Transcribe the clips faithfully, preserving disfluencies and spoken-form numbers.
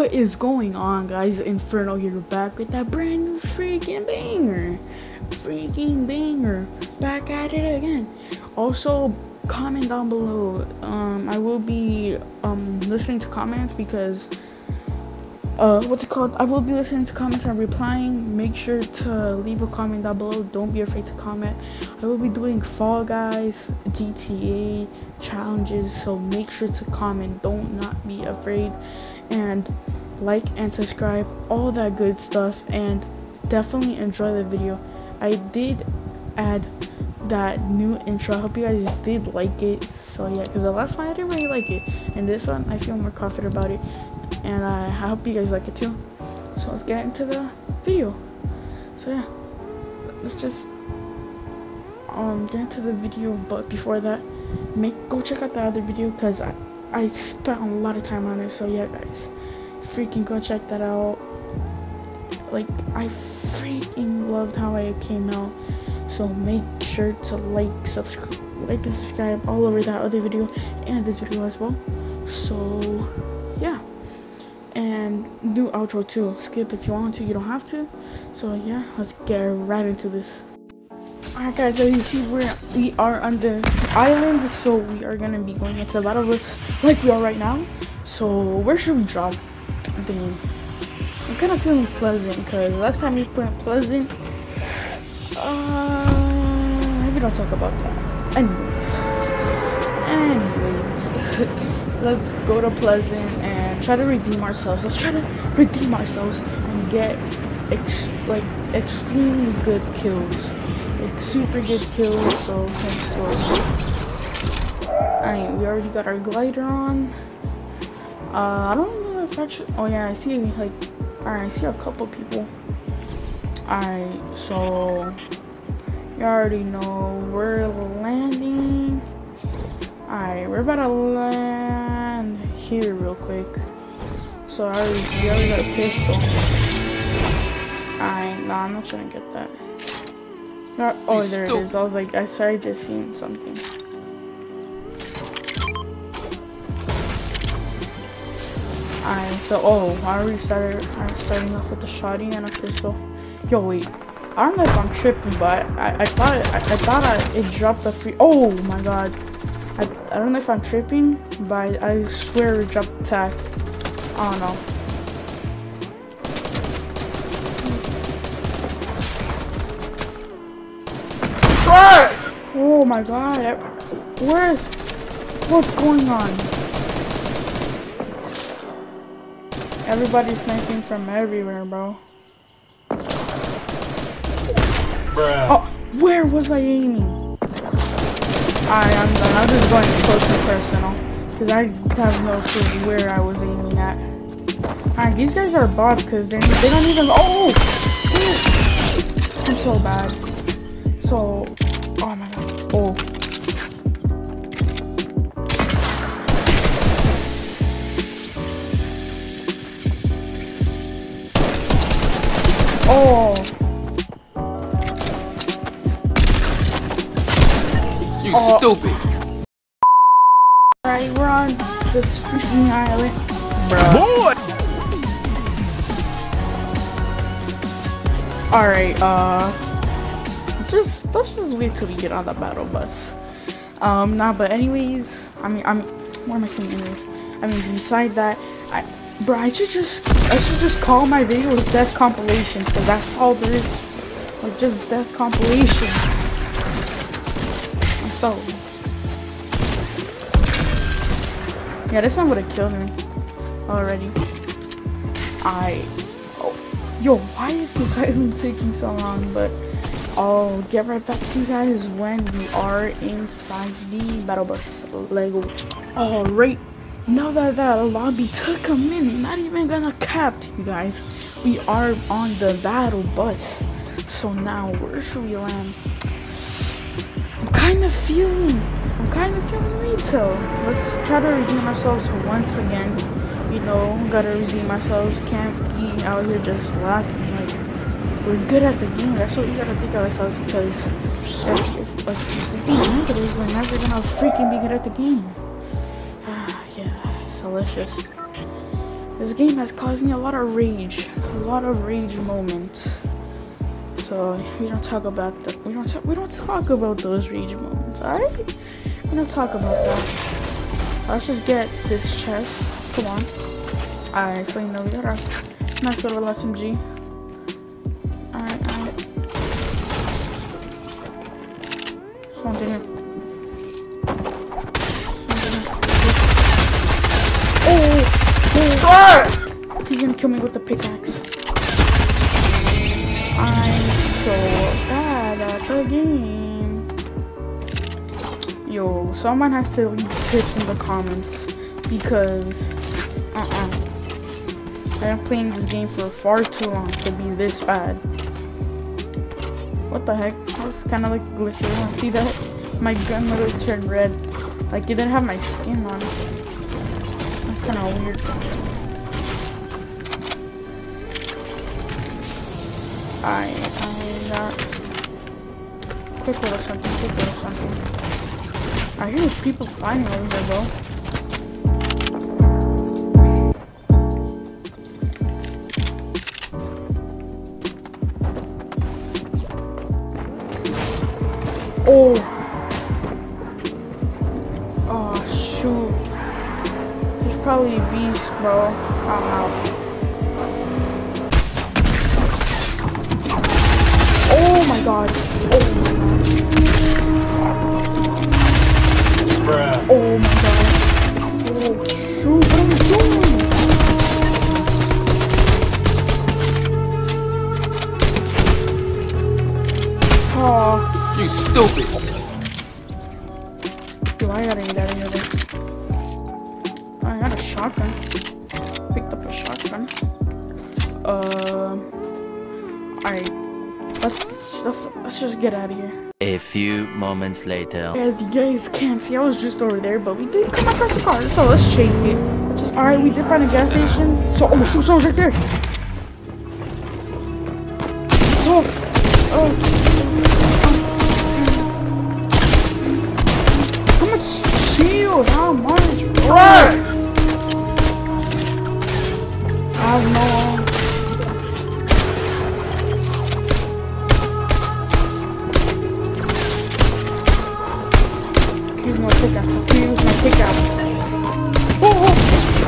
What is going on, guys? Inferno here, back with that brand new freaking banger. Freaking banger. Back at it again. Also, comment down below. Um, I will be um listening to comments because uh what's it called? I will be listening to comments and replying. Make sure to leave a comment down below. Don't be afraid to comment. I will be doing Fall Guys, G T A challenges, so make sure to comment. Don't not be afraid, and like and subscribe, all that good stuff, and definitely enjoy the video. I did add that new intro. I hope you guys did like it. So yeah, because the last one I didn't really like it, and this one I feel more confident about it, and I hope you guys like it too. So let's get into the video. So yeah, let's just um get into the video. But before that, make go check out the other video because I I spent a lot of time on it. So yeah, guys, freaking go check that out. Like, I freaking loved how it came out. So make sure to like, subscribe, like and subscribe all over that other video and this video as well. So yeah, and do outro too. Skip if you want to, you don't have to. So yeah, let's get right into this. Alright guys, as you see, we're, we are on the island, so we are gonna be going into the battle bus like we are right now. So where should we drop? I'm thinking, I'm kind of feeling Pleasant, because last time we went Pleasant, uh, maybe don't talk about that. Anyways, anyways, let's go to Pleasant and try to redeem ourselves. Let's try to redeem ourselves and get ex like extremely good kills. Like super good kills, so let's go. Alright, we already got our glider on. Uh, I don't know if actually. Oh yeah, I see like. Alright, I see a couple people. Alright, so you already know we're landing. Alright, we're about to land here real quick. So I already, we already got a pistol. Alright, no, I'm not trying to get that. No, oh, there it is. I was like, I started just seeing something. Alright, so oh, I already started. I'm starting off with a shotty and a pistol. Yo, wait. I don't know if I'm tripping, but I, I thought it, I, I thought I, it dropped a free. Oh my god. I I don't know if I'm tripping, but I, I swear it dropped attack. I don't know. Oh my god, where is, what's going on? Everybody's sniping from everywhere, bro. Bruh. Oh, where was I aiming? Alright, I'm done. I'm just going close and personal, because I have no clue where I was aiming at. Alright, these guys are bots, because they, they don't even, oh! I'm so bad. So, oh my god. Oh. Oh. You oh. Stupid. Alright, we're on this freaking island. Bruh. Boy. Alright, uh let's just let's just wait till we get on the battle bus. Um nah, but anyways, I mean I'm what am I saying anyways? I mean beside that, I bro I should just I should just call my videos death compilations, because that's all there is. Like just death compilation. I'm so yeah, this one would have killed me already. I oh yo, why is this island taking so long? But I'll get right back to you guys when we are inside the battle bus. Lego. Alright, now that that lobby took a minute, not even gonna cap to you guys, we are on the battle bus. So now where should we land? I'm kind of feeling, I'm kind of feeling retail. Let's try to redeem ourselves once again. You know, gotta redeem ourselves. Can't be out here just lacking. Like, we're good at the game. That's what we gotta think of ourselves, because if, if, like, if we be negative, we're never gonna freaking be good at the game. Ah, yeah. So let's just This game has caused me a lot of rage, a lot of rage moments. So we don't talk about that. We don't talk. We don't talk about those rage moments. All right? We don't talk about that. Let's just get this chest. Come on. All right. So you know we got our nice little S M G. All right. All right. Something here. Oh! Oh! He's gonna kill me with the pickaxe. I'm so bad at the game. Yo, someone has to leave tips in the comments because uh-uh. I've been playing this game for far too long to be this bad. What the heck? That was kind of like glitchy. You wanna see that? My gun literally turned red. Like it didn't have my skin on it. That's kind of weird. I, I got quick little something, quick little something. I hear there's people flying over there, bro. Oh! Oh, shoot. There's probably a beast, bro. I don't know. Oh my god. Oh my god. Bruh. Oh my god. Oh shoot, what am I doing? Oh. You stupid. Yo, I gotta get out of here. Oh, I got a shotgun. Picked up a shotgun. Uh. Alright. Let's, let's, let's just get out of here. A few moments later. As you guys can't see, I was just over there, but we did come across a car, so let's change it. Just alright, we did find a gas station. So, oh shoot, someone's right there. Oh, oh. How much shield? How much? Run! I don't know. Use my pickaxe. Use my pickaxe. Oh, oh.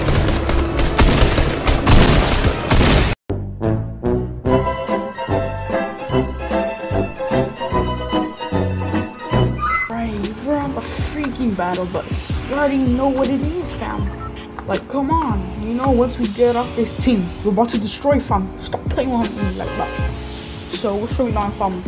Right, we're on the freaking battle bus. You already know what it is, fam. Like, come on. You know, once we get off this team, we're about to destroy, fam. Stop playing with me like that. So, what's going on, fam?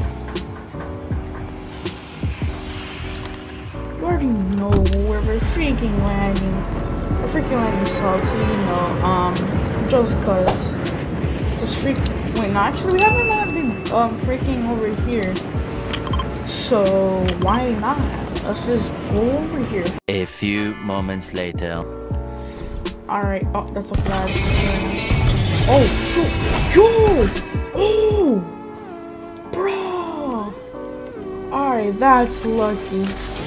You already know where we're freaking landing. We're freaking landing salty, you know, um, just cause. It's freaking, wait, no, actually we haven't landed, um, freaking over here. So, why not? Let's just go over here. A few moments later. Alright, oh, that's a flag. Oh, shoot! Yo! Oh! Bro! Alright, that's lucky.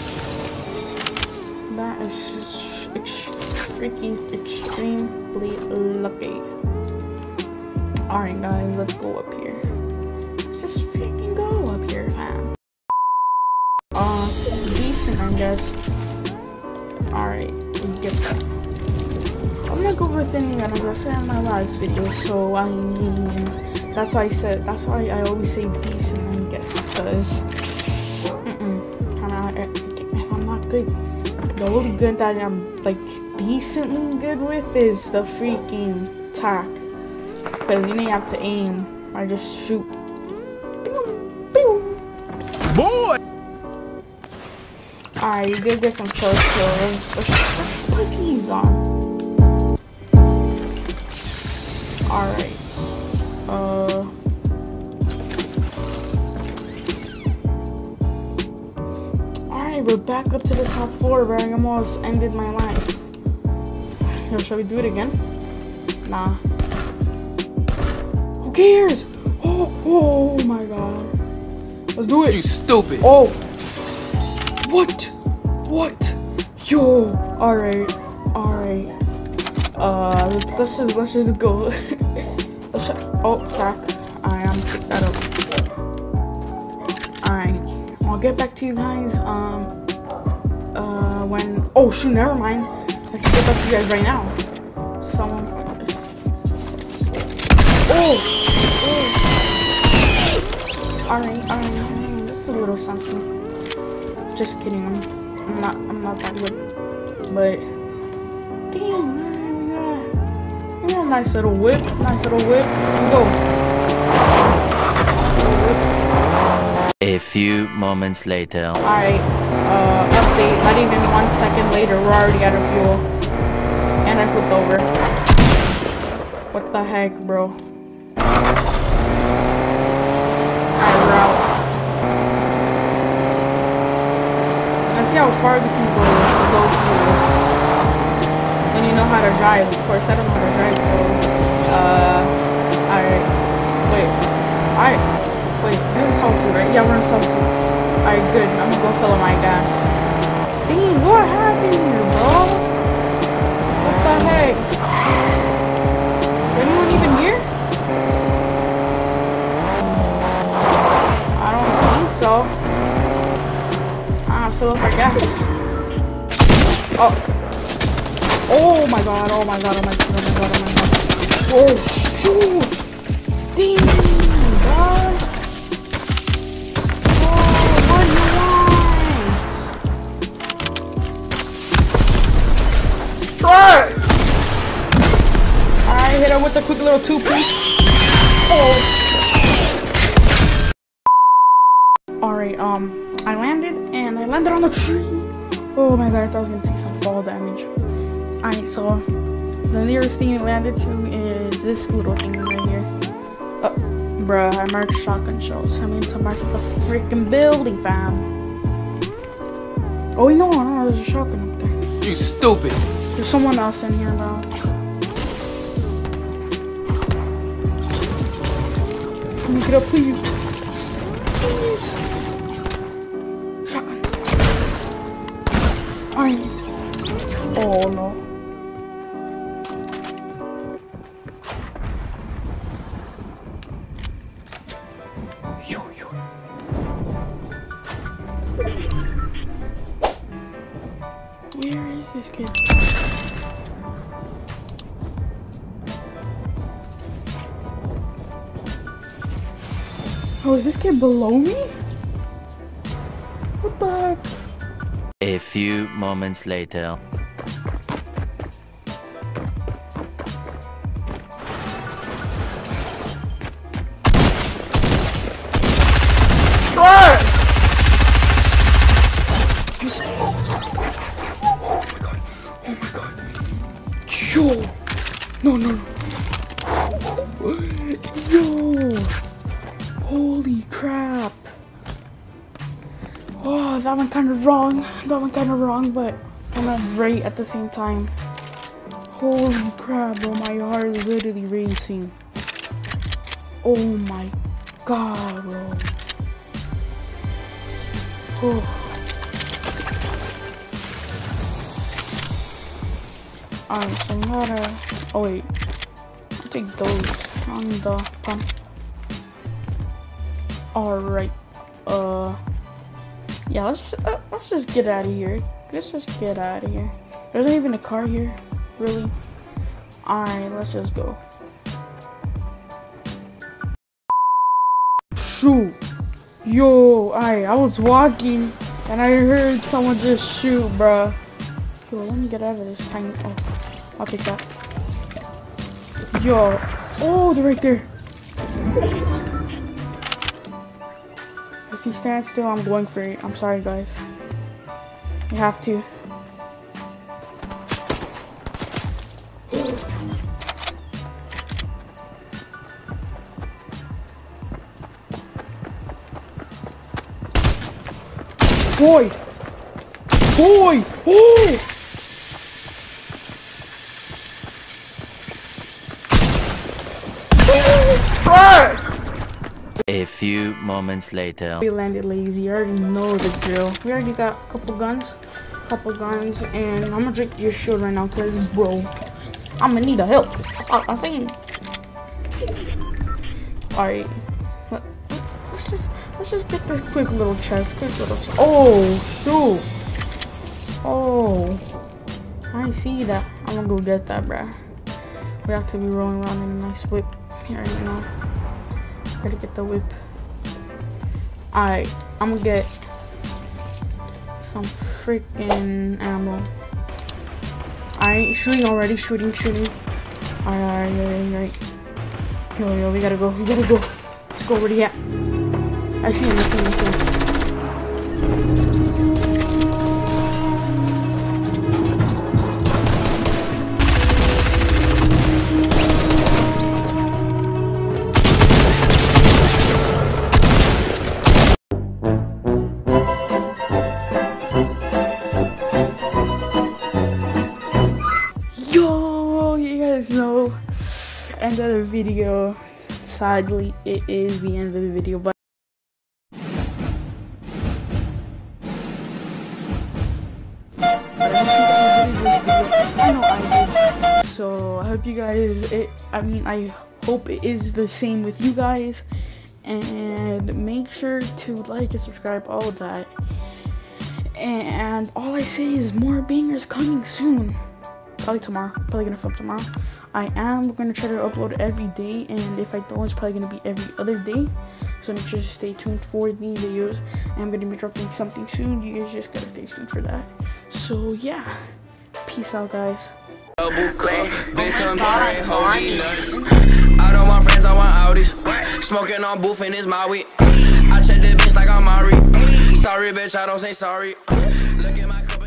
That is just ex freaking extremely lucky. Alright guys, let's go up here. Let's just freaking go up here, man. Uh, decent, I guess. Alright, let's get that. I'm not good with any gun, as I said in my last video, so I mean, that's why I said, that's why I always say decent, I guess, because, mm-mm, I'm not good. The only good that I'm like decently good with is the freaking tack, because you know you have to aim or just shoot. Pew, pew. Boy! Alright, you did get some close kills. Let's, let's put these on. Alright. Uh. Alright, we're back up to the top floor where I almost ended my life. Here, shall we do it again? Nah. Who cares? Oh, oh my god. Let's do it. You stupid. Oh. What? What? Yo. Alright. Alright. Uh, let's, let's just let's just go. Let's just, oh, crack. Alright, I'm gonna pick that up. Alright, I'll get back to you guys. Um, uh, when oh shoot, never mind. I can get back to you guys right now. Someone. Oh, oh. Alright, alright, just a little something. Just kidding. I'm, I'm not. I'm not that good. But damn, man, we got, we got a nice little whip. Nice little whip. Go. A few moments later. Alright, uh, update. Not even one second later, we're already out of fuel. And I flipped over. What the heck, bro? Alright, we're out. Let's see how far we can go, go through. When you know how to drive. Of course, I don't know how to drive, so... Uh... Alright. Wait. Alright. Wait, we're in salty, right? Yeah, we're in salty. Alright, good. I'm gonna go fill up my gas. Dang, what happened here, bro? What the heck? Is anyone even here? I don't think so. I'm gonna fill up our gas. Oh. Oh my god, oh my god, oh my god, oh my god, oh my god. Oh, shoot! Dang, god. Hit him with a quick little two-piece. Oh. Alright, um, I landed, and I landed on the tree. Oh my god, I thought I was gonna take some fall damage. Alright, so, the nearest thing I landed to is this little thing right here. Oh, bruh, I marked shotgun shells. I mean to mark the freaking building, fam. Oh, no, no, there's a shotgun up there. You stupid. There's someone else in here now. Make it up, please. Please. Shotgun. Alright. Oh no. Yo, yo. Where is this kid? Oh, is this kid below me? What the heck? A few moments later. Try it! Oh my god. Oh my god. Yo! No, no, no. Yo! Holy crap. Oh, that one kind of wrong. That one kind of wrong, but kind of right at the same time. Holy crap, bro. My heart is literally racing. Oh my god, bro. Oh. Alright, so I'm gonna... Oh, wait. I'll take those on the pump. Alright, uh, yeah, let's just, uh, let's just get out of here. Let's just get out of here. There's not even a car here, really. Alright, let's just go. Shoot, yo, alright, I was walking and I heard someone just shoot, bruh. Yo, let me get out of this tiny. Oh, I'll take that. Yo, oh, they're right there. If he stands still, I'm going for it. I'm sorry, guys. You have to. Boy! Boy! Oh! Try! A few moments later. We landed lazy. You already know the drill. We already got a couple guns. Couple guns. And I'm gonna drink your shield right now because, bro, I'm gonna need a help. I, I'm saying. All right. Let's just let's just get this quick little chest. Quick little. Chest. Oh shoot. Oh. I see that. I'm gonna go get that, bruh. We have to be rolling around in a nice whip here, you know. Gotta get the whip. Alright, I'm gonna get some freaking ammo. Alright, shooting already, shooting, shooting. Alright, alright, alright, alright. Yo, yo, we gotta go, we gotta go. Let's go, where he at? I see him, I see him, I see him. No, end of the video. Sadly, it is the end of the video, but I know I did. So I hope you guys. It. I mean, I hope it is the same with you guys. And make sure to like and subscribe, all of that. And all I say is more bangers coming soon. Probably tomorrow. Probably gonna film tomorrow. I am gonna try to upload every day, and if I don't, it's probably gonna be every other day. So make sure to stay tuned for the videos. I'm gonna be dropping something soon. You guys just gotta stay tuned for that. So yeah, peace out, guys. Double cup, big country, holy nuts. I don't want friends, I want Audis. Smoking on booth in his Maui. I check the bitch like I'm Mari. Sorry, bitch, I don't say sorry. Look at my cup.